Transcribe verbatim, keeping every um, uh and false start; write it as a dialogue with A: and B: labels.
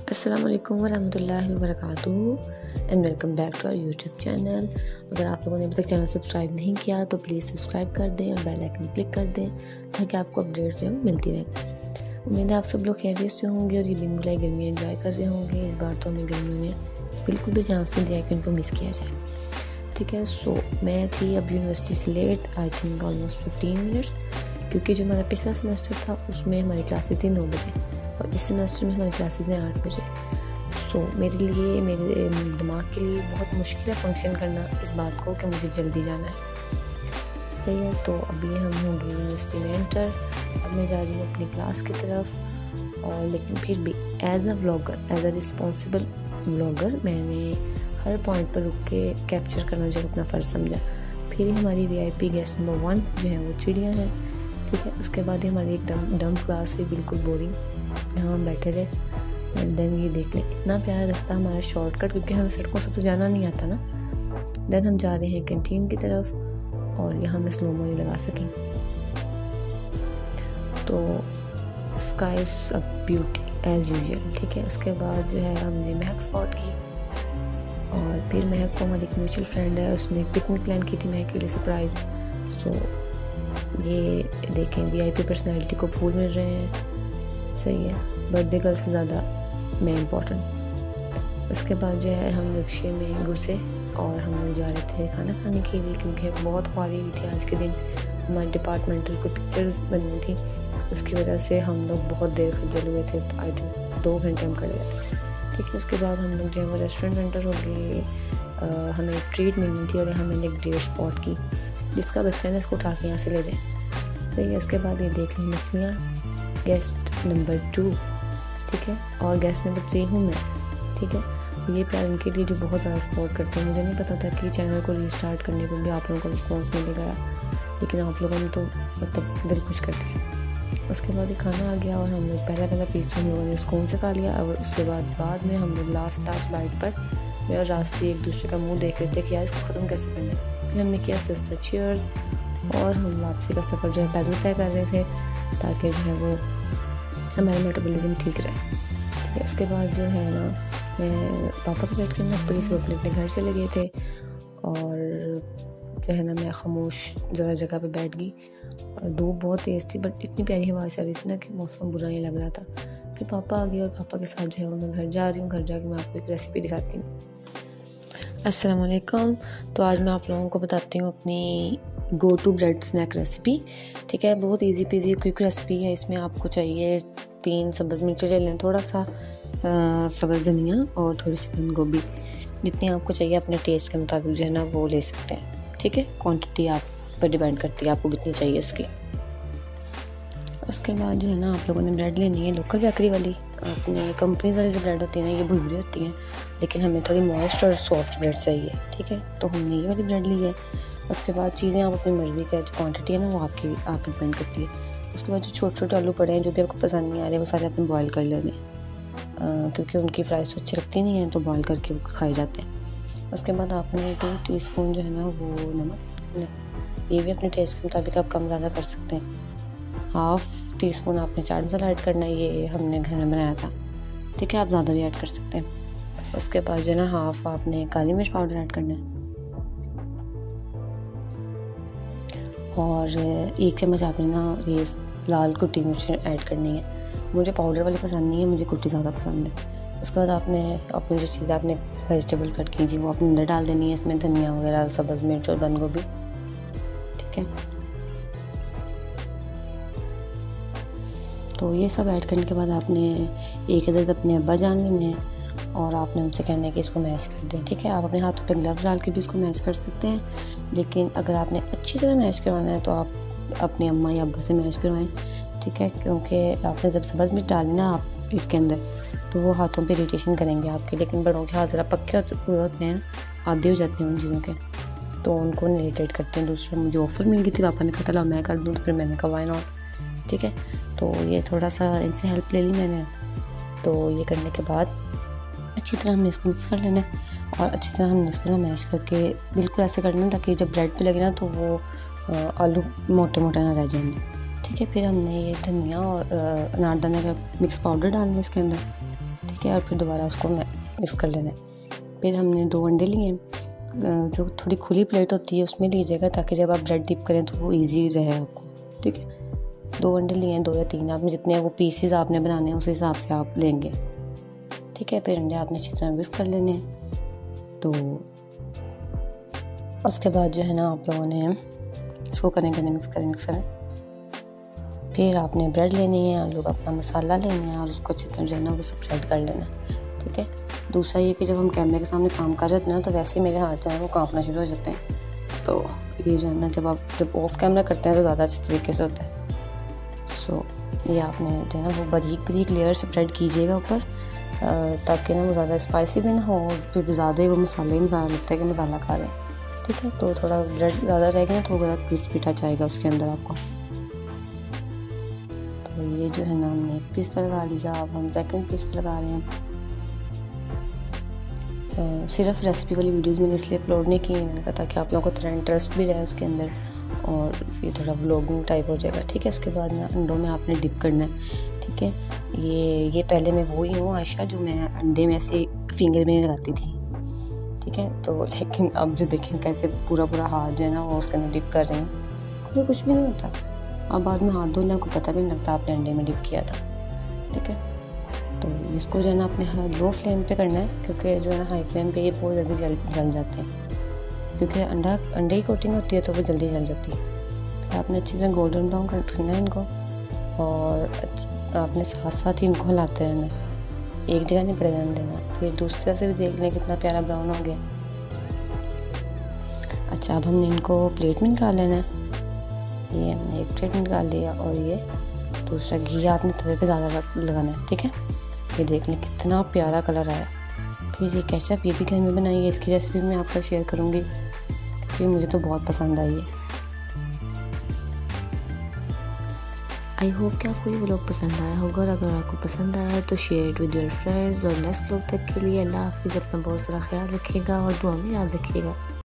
A: अस्सलाम वालेकुम वरहमतुल्लाहि वबरकातुहू and welcome back to our YouTube channel. अगर आप लोगों ने अभी तक चैनल सब्सक्राइब नहीं किया तो प्लीज़ सब्सक्राइब कर दें और बेल आइकन क्लिक कर दें ताकि आपको अपडेट्स जो है मिलती रहे। उम्मीद है आप सब लोग खैरियत से होंगे और ये बिन बुलाई गर्मियाँ एंजॉय कर रहे होंगे। इस बार तो हमें गर्मियों ने बिल्कुल भी चांस नहीं दिया कि उनको मिस किया जाए। ठीक है, सो मैं थी अब यूनिवर्सिटी से late I think almost fifteen minutes, क्योंकि जो हमारा पिछला सेमेस्टर था उसमें हमारी क्लासेस थी नौ बजे और इस सेमेस्टर में हमारी क्लासेस हैं आठ बजे। सो so, मेरे लिए मेरे दिमाग के लिए बहुत मुश्किल है फंक्शन करना इस बात को कि मुझे जल्दी जाना है। सही है, तो अभी हम होंगे यूनिवर्सिटी में एंटर। अब मैं जा रही हूँ अपनी क्लास की तरफ, और लेकिन फिर भी as a vlogger, as a responsible vlogger मैंने हर पॉइंट पर रुक के कैप्चर करना जो अपना फ़र्ज़ समझा। फिर हमारी वीआईपी गेस्ट नंबर वन जो है वो चिड़िया है। ठीक है, उसके बाद ही हमारी एक डम डम क्लास हुई, बिल्कुल बोरिंग। यहाँ हम बैठे रहे एंड देन ये देख लें इतना प्यारा रास्ता हमारा शॉर्टकट, क्योंकि हमें सड़कों से तो जाना नहीं आता ना। देन हम जा रहे हैं कैंटीन की तरफ और यहाँ में स्लो मोनी लगा सकें तो sky is a beauty as usual. ठीक है, उसके बाद जो है हमने महक स्पॉट की और फिर महक को हमारी एक म्यूचुअल फ्रेंड है, उसने पिकनिक प्लान की थी महक के लिए सरप्राइज़। सो ये देखें वीआईपी पर्सनैलिटी को फूल मिल रहे हैं। सही है, बर्थडे गर्ल से ज़्यादा मैं इम्पॉर्टेंट। उसके बाद जो है हम रिक्शे में घुसे और हम लोग जा रहे थे खाना खाने के लिए, क्योंकि बहुत ख्वारी हुई थी आज के दिन। हमारे डिपार्टमेंटल को पिक्चर्स बननी थी, उसकी वजह से हम लोग बहुत देर खज्जल हुए थे। आई थिंक दो घंटे हम खड़े हुए थे। ठीक है, उसके बाद हम लोग जो है वो रेस्टोरेंट एंटर हो गए। हमें ट्रीट मिलनी थी और यहाँ मैंने एक डेट स्पॉट की जिसका बच्चा ने इसको उठा के यहाँ से ले जाए। सही है, उसके बाद ये देख ली मछलियाँ, गेस्ट नंबर टू। ठीक है, और गेस्ट नंबर थ्री हूँ मैं। ठीक है, तो ये प्यार उनके लिए जो बहुत ज़्यादा सपोर्ट करते हैं। मुझे नहीं पता था कि चैनल को रीस्टार्ट करने पर भी आप लोगों को रिस्पॉन्स मिलेगा, लेकिन आप लोगों ने तो मतलब दिल खुश कर दिया। उसके बाद ये खाना आ गया और हम लोग पहला पहला पीस हम लोगों ने स्कून से खा लिया, और उसके बाद बाद में हम लोग लास्ट लास्ट बाइट पर मैं और रास्ते एक दूसरे का मुँह देख रहे थे कि यार इसको ख़त्म कैसे करना है। फिर हमने किया सिस्टर चीयर्स और हम वापसी का सफ़र जो है पैदल तय कर रहे थे ताकि जो है वो हमारा मेटाबॉलिज्म ठीक रहे। ठीक है, उसके बाद जो है ना मैं पापा का वेट करना पड़ी, सब अपने अपने घर चले गए थे और जो है ना मैं खामोश ज़रा जगह पे बैठ गई। और धूप बहुत तेज़ थी बट इतनी प्यारी हवा चल रही थी ना कि मौसम बुरा नहीं लग रहा था। फिर पापा आ गए और पापा के साथ जो है वो मैं घर जा रही हूँ। घर जाके मैं आपको एक रेसिपी दिखाती हूँ। अस्सलाम वालेकुम। तो आज मैं आप लोगों को बताती हूँ अपनी go to bread snack recipe. ठीक है, बहुत इजी पीजी क्विक रेसिपी है। इसमें आपको चाहिए तीन सब्ज़ मिर्चें ले लें, थोड़ा सा सब्ज़ धनिया और थोड़ी सी बंद गोभी। जितनी आपको चाहिए अपने टेस्ट के मुताबिक जो है ना वो ले सकते हैं। ठीक है, क्वांटिटी आप पर डिपेंड करती है आपको कितनी चाहिए उसकी। उसके बाद जो है ना आप लोगों ने ब्रेड लेनी है लोकल बेकरी वाली। आपने कंपनीज वाली जो ब्रेड होती है ना ये भुरभुरी होती हैं, लेकिन हमें थोड़ी मॉइस्ट और सॉफ्ट ब्रेड चाहिए। ठीक है, तो हमने ये वाली ब्रेड ली है। उसके बाद चीज़ें आप अपनी मर्ज़ी का जो क्वांटिटी है ना वो आपकी आप डिपेंड करती है। उसके बाद जो छोटे छोटे आलू पड़े हैं जो भी आपको पसंद नहीं आ रहे वो सारे आपने बॉयल कर लेने, क्योंकि उनकी फ्राइज़ तो अच्छी लगती नहीं है तो बॉयल करके वो खाए जाते हैं। उसके बाद आपने दो टीस्पून जो है ना वो नमक ऐड करना है। ये भी अपने टेस्ट के मुताबिक आप कम ज़्यादा कर सकते हैं। हाफ़ टी स्पून आपने चाट मसाला ऐड करना है, ये हमने घर में बनाया था। ठीक है, आप ज़्यादा भी ऐड कर सकते हैं। उसके बाद जो है ना हाफ़ आपने काली मिर्च पाउडर ऐड करना है और एक चम्मच आपने ना ये लाल कुटी मिर्च ऐड करनी है। मुझे पाउडर वाली पसंद नहीं है, मुझे कुटी ज़्यादा पसंद है। उसके बाद आपने अपनी जो चीज़ें आपने वेजिटेबल्स कट की थी वो अपने अंदर डाल देनी है। इसमें धनिया वगैरह, सब्ज़ मिर्च और बंद गोभी। ठीक है, तो ये सब ऐड करने के बाद आपने एक हज़ार अपने अब्बा जान लेने हैं और आपने उनसे कहना है कि इसको मैश कर दें। ठीक है, आप अपने हाथों पे ग्लव्स डाल के भी इसको मैश कर सकते हैं, लेकिन अगर आपने अच्छी तरह मैश करवाना है तो आप अपने अम्मा या अब्बा से मैश करवाएं। ठीक है, क्योंकि आपने जब सब्ज़ मिर्च डाली ना आप इसके अंदर तो वो हाथों पे इरिटेशन करेंगे आपके, लेकिन बड़ों के हाथ ज़रा पक्के हुए होते हैं, आदि हो जाते हैं उन चीज़ों के, तो उनको इरिटेट करते हैं। दूसरा मुझे ऑफ़र मिल गई थी, पापा ने कहा था मैं कर दूँ, तो फिर मैंने कहा व्हाई नॉट। ठीक है, तो ये थोड़ा सा इनसे हेल्प ले ली मैंने। तो ये करने के बाद अच्छी तरह हमने इसको मिक्स कर लेना है और अच्छी तरह हमने इसको ना मैश करके बिल्कुल ऐसे करना ताकि जब ब्रेड पे लगे ना तो वो आलू मोटे मोटे ना रह जाएंगे। ठीक है, फिर हमने ये धनिया और अनारदाना का मिक्स पाउडर डालना है इसके अंदर। ठीक है, और फिर दोबारा उसको मिक्स कर लेना है। फिर हमने दो अंडे लिए, जो थोड़ी खुली प्लेट होती है उसमें लीजिएगा ताकि जब आप ब्रेड डिप करें तो वो ईजी रहे आपको, ठीक है। दो अंडे लिए हैं, दो या तीन, आप जितने वो पीसेस आपने बनाने हैं उस हिसाब से आप लेंगे, ठीक है। फिर अंडे आपने अच्छी तरह मिक्स कर लेने हैं। तो उसके बाद जो है ना आप लोगों ने इसको करें करें मिक्स करें मिक्स करें फिर आपने ब्रेड लेनी है, आप लोग अपना मसाला लेना है और उसको अच्छी तरह जो है ना वो स्प्रेड कर लेना है, ठीक है। दूसरा ये कि जब हम कैमरे के सामने काम कर रहे होते हैं ना तो वैसे ही मेरे हाथ जो है वो कांपना शुरू हो जाते हैं। तो ये जो है ना जब आप जब ऑफ कैमरा करते हैं तो ज़्यादा अच्छे तरीके से होता है। सो ये आपने जो है ना वो बारीक बारीक लेयर स्प्रेड कीजिएगा ऊपर, ताकि ना वो ज़्यादा स्पाइसी भी ना हो और फिर ज़्यादा ही वो मसाले ही मसाला लगता है कि मसाला खा रहे हैं, ठीक है। तो थोड़ा ब्रेड ज़्यादा रहेगा ना तो ज़्यादा क्रिस्पी टच आएगा उसके अंदर आपको। तो ये जो है ना हमने एक पीस पर लगा लिया, अब हम सेकंड पीस पर लगा रहे हैं। Uh, सिर्फ रेसिपी वाली वीडियोस मैंने इसलिए अपलोड नहीं की, मैंने कहा था कि आप लोगों को थोड़ा इंटरेस्ट भी रहे उसके अंदर और ये थोड़ा व्लॉगिंग टाइप हो जाएगा, ठीक है। उसके बाद ना अंडों में आपने डिप करना है, ठीक है। ये ये पहले मैं वो ही हूँ आयशा जो मैं अंडे में ऐसे फिंगर भी नहीं लगाती थी, ठीक है। तो लेकिन अब जो देखें कैसे पूरा पूरा हाथ जो है ना वो उसके अंदर डिप कर रहे हैं, कोई कुछ भी नहीं होता। अब बाद में हाथ धोने को पता भी नहीं लगता आपने अंडे में डिप किया था, ठीक है। तो इसको जो है ना अपने लो फ्लेम पे करना है, क्योंकि जो है ना हाई फ्लेम पे ये बहुत जल्दी जल जल जाते हैं, क्योंकि अंडा अंडे की कोटिंग होती है तो वो जल्दी जल जाती है। फिर आपने अच्छी तरह गोल्डन ब्राउन करना है इनको, और आपने साथ साथ ही इनको हिलाते रहना है, एक जगह नहीं पड़ जाने देना। फिर दूसरी तरफ से भी देख लें कितना प्यारा ब्राउन हो गया। अच्छा, अब हमने इनको प्लेट में निकाल लेना है। ये हमने एक प्लेट में निकाल लिया और ये दूसरा घी आपने तवे पे ज़्यादा लगाना है, ठीक है। ये देख लें कितना प्यारा कलर आया। फिर ये केचप ये भी घर में बनाई है, इसकी रेसिपी मैं आपसे शेयर करूँगी क्योंकि मुझे तो बहुत पसंद आई है। आई होप कि आपको ये व्लॉग पसंद आया होगा, और अगर आपको पसंद आया है तो share it with your friends. और नेक्स्ट व्लॉग तक के लिए अल्लाह हाफिज़, अपना बहुत सारा ख्याल रखिएगा और दुआ में याद रखिएगा।